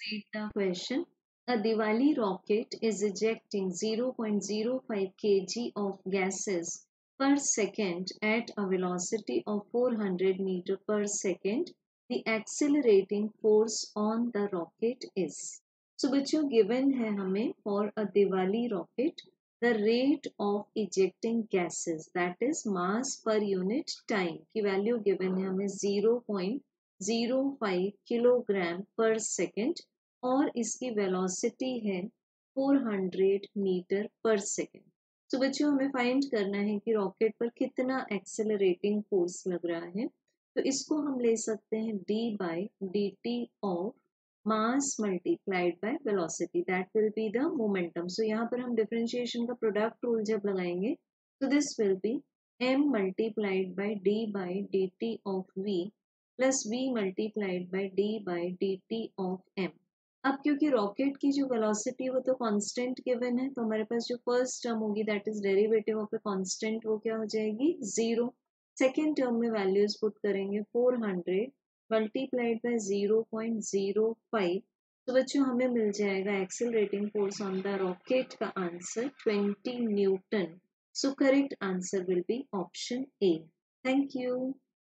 read the question. A Diwali rocket is ejecting 0.05 kg of gases per second at a velocity of 400 meter per second. The accelerating force on the rocket is. So बच्चों given है हमें for a Diwali rocket the rate of ejecting gases, that is mass per unit time की value given है हमें 0.05 kilogram पर second और इसकी velocity है 400 मीटर पर सेकेंड। तो बच्चों हमें फाइंड करना है कि रॉकेट पर कितना एक्सेलरेटिंग फोर्स लग रहा है। तो इसको हम ले सकते हैं d by dt of mass multiplied by velocity, that will be the momentum. So यहाँ पर हम डिफरेंशिएशन का प्रोडक्ट रूल जब लगाएंगे तो this will be m multiplied by d by dt of v plus v multiplied by d by dt of m। अब क्योंकि rocket की जो वेलोसिटी वो तो कांस्टेंट गिवन है, तो हमारे पास जो फर्स्ट टर्म होगी that is derivative of a constant, वो क्या हो जाएगी 0। सेकेंड टर्म में वैल्यूज पुट करेंगे 400 मल्टीप्लाइड बाय 0.05। तो बच्चों हमें मिल जाएगा accelerating force on the rocket का answer 20 newton. So correct answer will be option A. Thank you.